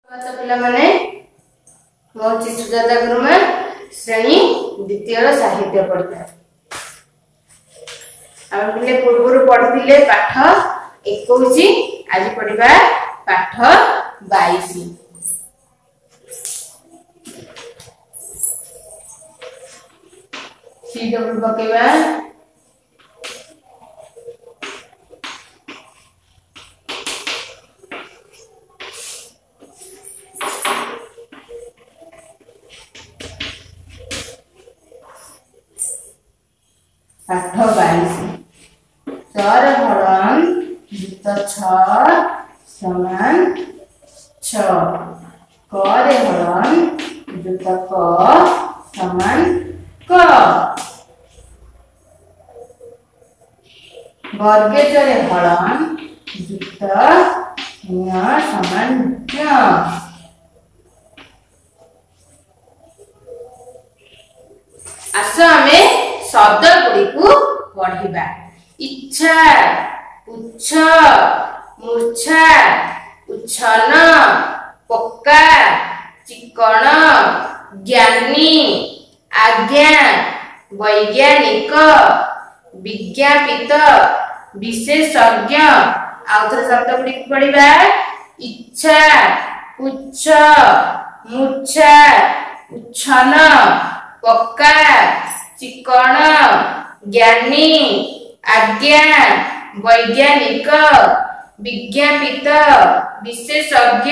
तो पिला माने मो सुजाता गुरुमा श्रेणी द्वितीय साहित्य पढ़ा आम पिले पूर्व पढ़ते पाठ 21 आज पढ़ा पाठ 22 सी डब्ल्यू पकेबा पाठ 22 चर हरण जुत छ समान 6 करे हरण जुत क समान क वर्गे चरे हरण जुत ञ समान ञ आस आमे शब्द गुड़ी को पढ़िबा इच्छा पुच्छ मूर्छा उच्छन पक्का चिकण ज्ञानी आज्ञा वैज्ञानिक विज्ञापित विशेषज्ञ आउथर शब्द गुड़ी को पढ़िबा इच्छा पुच्छ मूर्छा उच्छन पक्का चिकण ज्ञानी आज्ञा वैज्ञानिक विज्ञापित विशेषज्ञ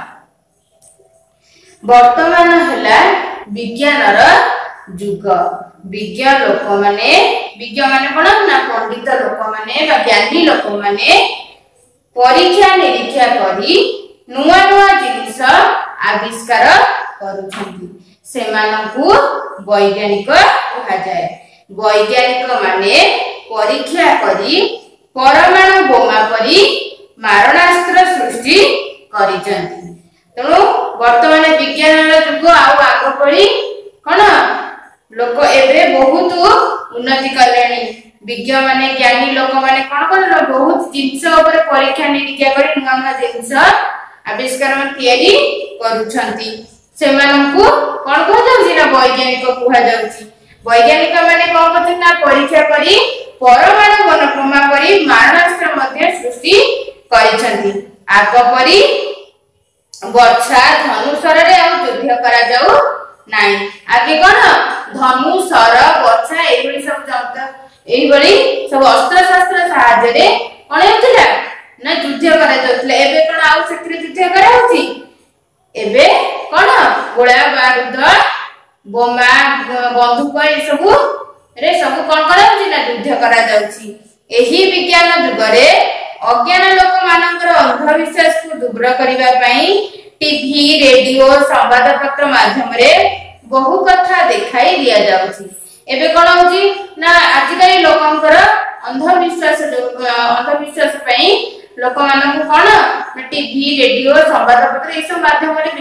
वर्तमान हैला विज्ञानर युग विज्ञ लोक माने कोन ना पंडित लोक माने बा ज्ञानी लोक माने परीक्षा निरीक्षा करी नुआ नुआ जिनिस आविष्कार करूछंती सेमानकु वैज्ञानिक कहा जाए वैज्ञानिक माने परीक्षा करी परमाणु बोमा परी मारणास्त्र सृष्टि करिसंती तेणु वर्तमान विज्ञान जुग आग पड़ी कौन लोक एबे बहुत उन्नति कलेनी विज्ञ माने ज्ञानी लोक माने कौन कर बहुत जिनस ऊपर परीक्षा निरीक्षा करी नुआ नुआ जिनस आविष्कार तैयारी करूछंती सेमानकु कोन कह जाउची ना वैज्ञानिक कहा जाउची वैज्ञानिक माने कोन करते ना परीक्षा करी परमाणु बोमा परी मारणास्त्र मध्ये सृष्टि करिसंती आग परी वर्षा धनुषर रे आ युद्ध करा जाऊ नाही आगे कोन धनुषर वर्षा एबडी सब जंत्र एबडी सब अस्त्र शस्त्र सहायता रे कोन होतिला ना युद्ध करा जाउतले एबे कोन आउ सेक्रे युद्ध करा होती एबे कोन गोला बारूद बोमा बंदूक ए सब रे सब कोन करा होती ना युद्ध करा जाउची एही विज्ञान जुगरे अज्ञान लोक मानकर अंधविश्वास को दूर करिबा पई टीवी रेडियो संवाद पत्र माध्यम रे बहु कथा देखाई दिया जाउची एबे कोन होची ना आजिकाली लोकंकर अंधविश्वास पई लोक मानक कोन टीवी रेडियो संवाद पत्र ए सब माध्यम रे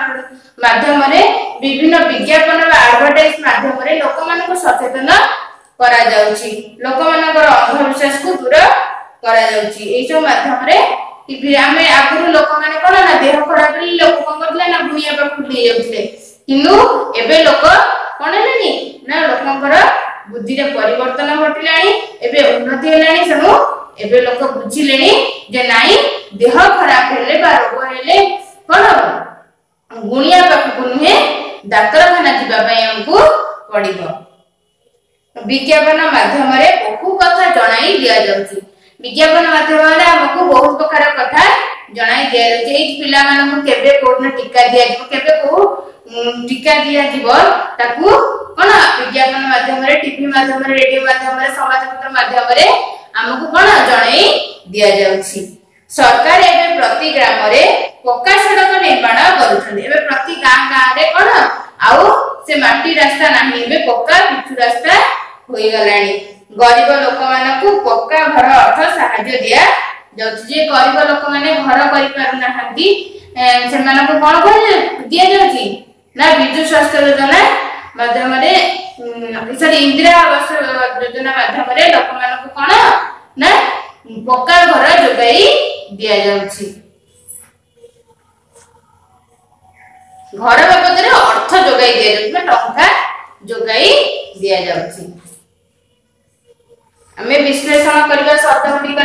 विभिन्न विज्ञापन एडवर्टाइज माध्यम रे लोक मानक सचेतन करा जाउची लोक मानकर अंधविश्वास को दूर करा जाउची ए सब माध्यम रे टीवी आमे आगुरु लोक माने कोन ना देह खराब रे लोक कोन करले ना बुनिया पे खुली जाउतले किनु एबे लोक कोन हेलेनी ना लोकंकर बुद्धि रे परिवर्तन घटिलानी एबे उन्नति हेलानी सनु एबे लोक बुझिलेनी जे नाही देह खराब हेले बा रोग हेले कोन गुनिया पाखु नुहे डाक्तरखाना जिबा पई हमकु पड़िबो विज्ञापन माध्यम रे बहु कथा जणाई दिया जाउची विज्ञापन माध्यम रे हमकु बहुत प्रकार कथा जणाई दिया जाउची एई पिला मानकु केबे कोन टीका दिया जिवो केबे को टीका दिया जिवो ताकू कोन विज्ञापन माध्यम रे टीवी माध्यम रे रेडियो माध्यम रे समाचार माध्यम रे हमकु कोन जणाई दिया जाउची सरकार एबे प्रति ग्राम रे पक्का सड़क निर्माण करूछन एबे प्रति गां रे कोन आउ से माटी रास्ता नाही एबे पक्का पिचु रास्ता होई गलानी गरीब लोक मानकु पक्का घर अर्थ सहायता दिया जाउची जे गरीब लोक माने घर करि पारु नाहंती से मानकु कोन करे दिया जाउची ना विद्युत स्वास्थ्य योजना माध्यम रे सॉरी इंदिरा आवास योजना माध्यम रे लोक मानकु कोन ना पक्का घर जोगाई दिया जाउची घर बाबद अर्थ जोगाई दिया जाउछि टंका जोगाई दिया जाउछि। हमें विश्लेषण करबा शब्द गुडिकर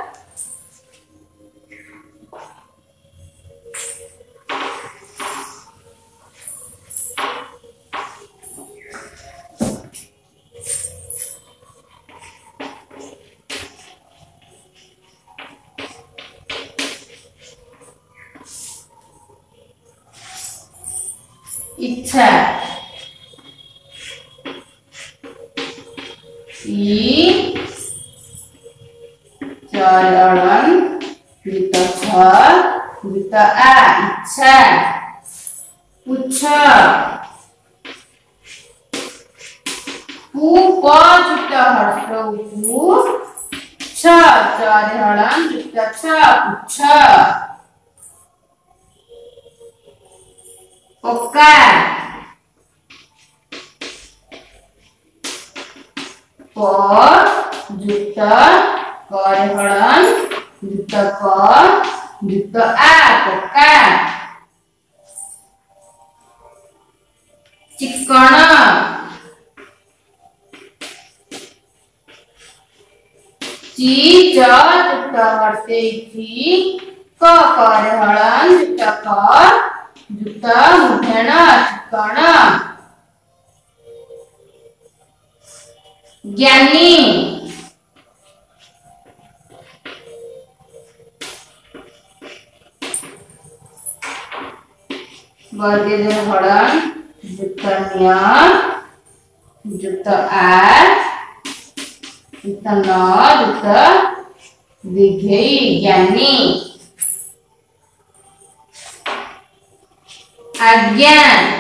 इच्छा चरण आ इच्छा पुच्छ हर्ष चरण पुच्छ पक्का आ पक्का चिक्कण हर्षे मुठेण चिक्कण ज्ञानी वर्गेज हरण जुक्त आ दीर्घई ज्ञानी आज्ञा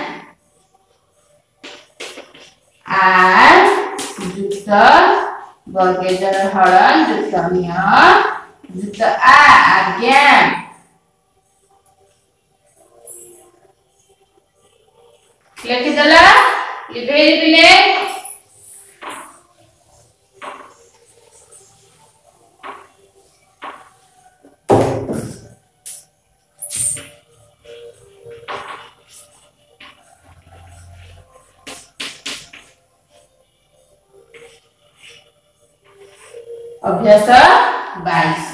जुक्त वर्गेजर हरण जुक्त आ आज्ञा लिखिदेला लिखेई पिले अभ्यास 22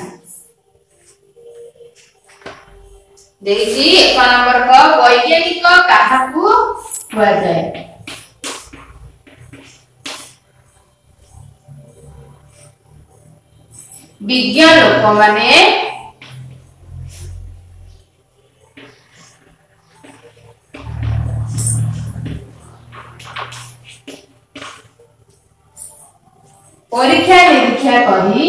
देखी 1 नंबर का वैज्ञानिक काहाकू हुआ जाए विज्ञान लोक माने परीक्षा निरीक्षा करी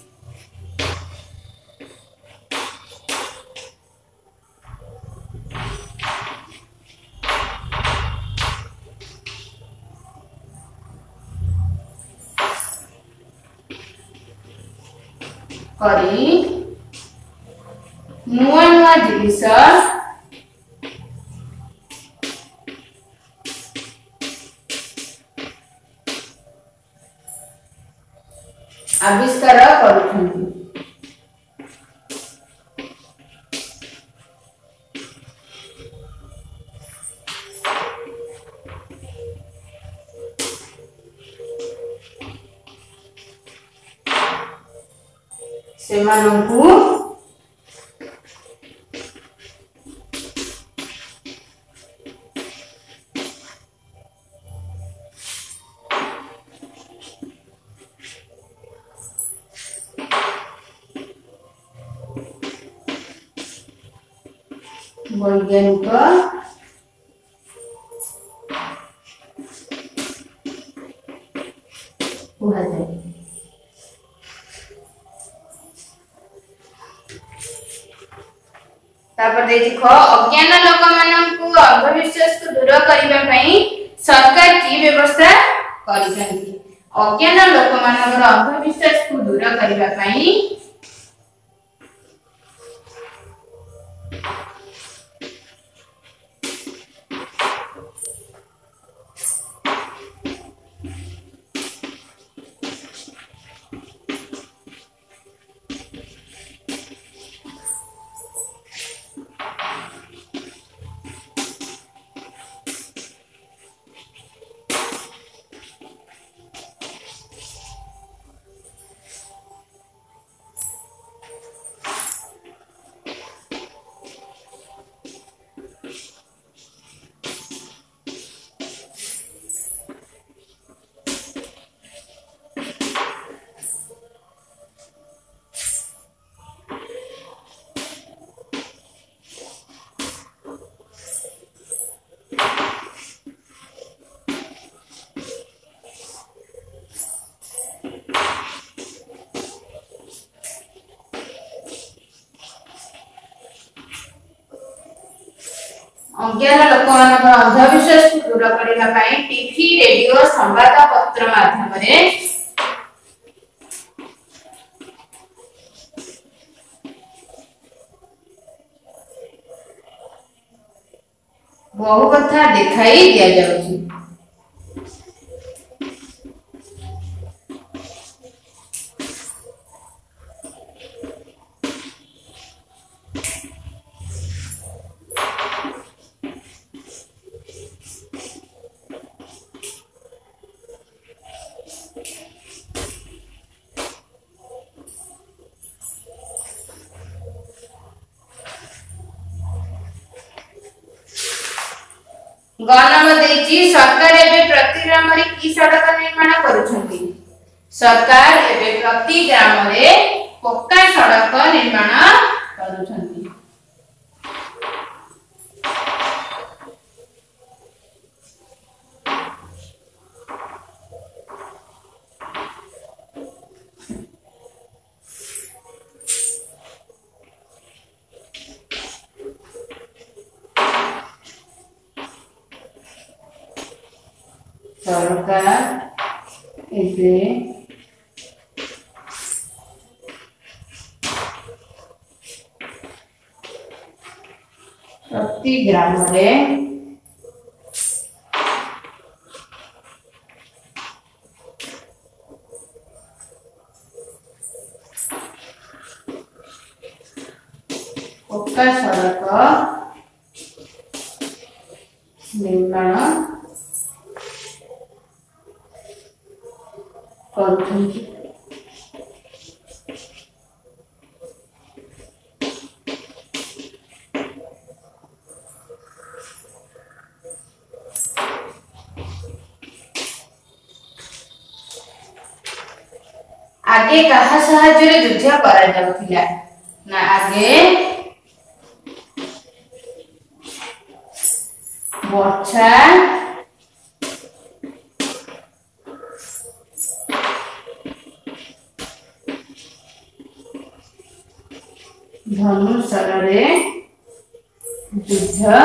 नुआ नुआ जिनिस आविष्कार करुछन्ति सेमानंकु वैज्ञानिक हुआ जाए तापर देख अज्ञान लोक मानकु अंधविश्वास को दूर करिबा पई सरकार की व्यवस्था करिसंती अज्ञान लोक मानकर अंधविश्वास को दूर करिबा पई अज्ञान लोक मान अंधविश्वास को दूर करने टीवी रेडियो संवाद पत्र माध्यम बहु कथा दिखाई दिया जाउछि। गणम देची सरकार एबे प्रति ग्राम रे की सड़क निर्माण करूछंती। सरकार एबे प्रति ग्राम रे पक्का सड़क निर्माण करूछंती। सरकार एबे प्रति ग्राम रे पक्का सड़क निर्माण करूछंती। आगे कहा साहाय्य युद्ध करा जाउथिला ना आगे वर्षा धनुषर रे युद्ध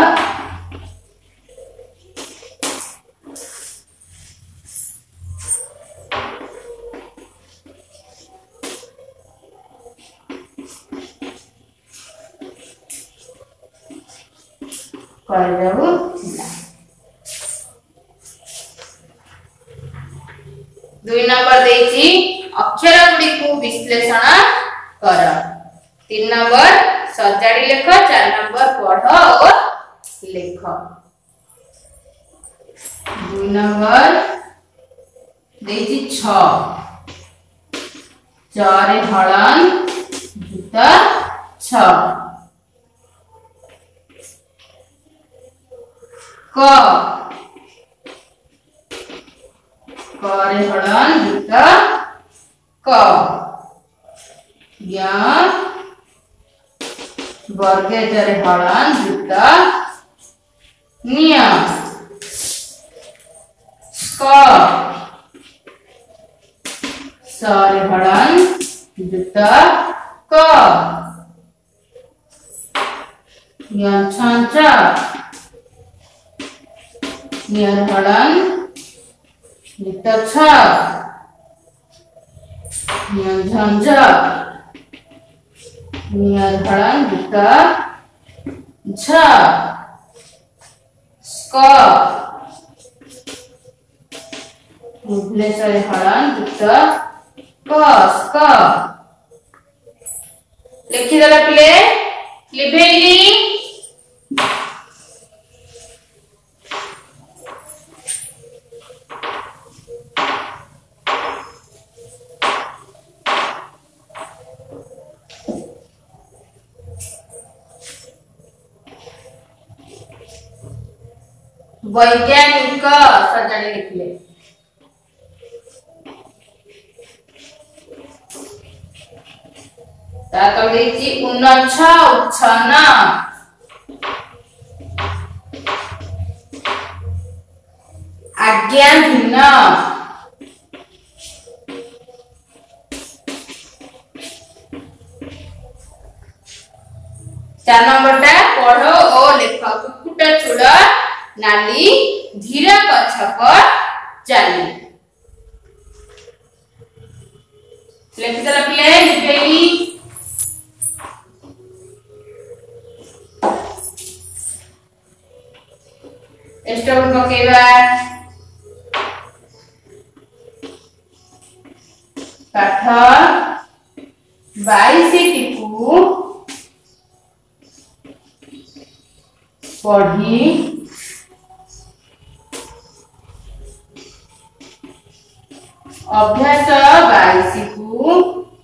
कराउथिला। 2 नंबर देची अक्षर गुडी को विश्लेषण कर। 3 नंबर सजाड़ी लेख। 4 नंबर पढ़ और लेख। 2 नंबर देची 6 चारे हलन जूता 6 क करे हलन जूता क या वर्गे जरे हलन जूता निया क सारे हलन जूता क या छांचा नियर हलन जूता छ नियर झंझा नियर हलन जूता झ स्क भुवनेश्वर हलन जूता क स्क लिखि देला पिले लिभेली वैज्ञानिक सजाड़ी लिखले ता तळेची उन्नछ उच्छन आज्ञा भिन्न 4 नंबर टा पढ़ो और लिखो। कुकुट चूड़ नाली धीर गछप चाली। लिखिदेल पिले लिखेली स्टोव पकेबा पाठ 22 टीकू पढ़ी अभ्यास 22 को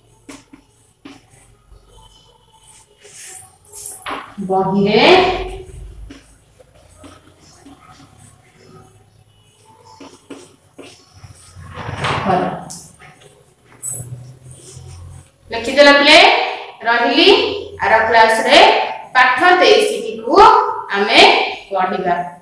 बही रे लिखिदेल पिले रही आर क्लास रे पाठ 23 को आमे पढ़िबा।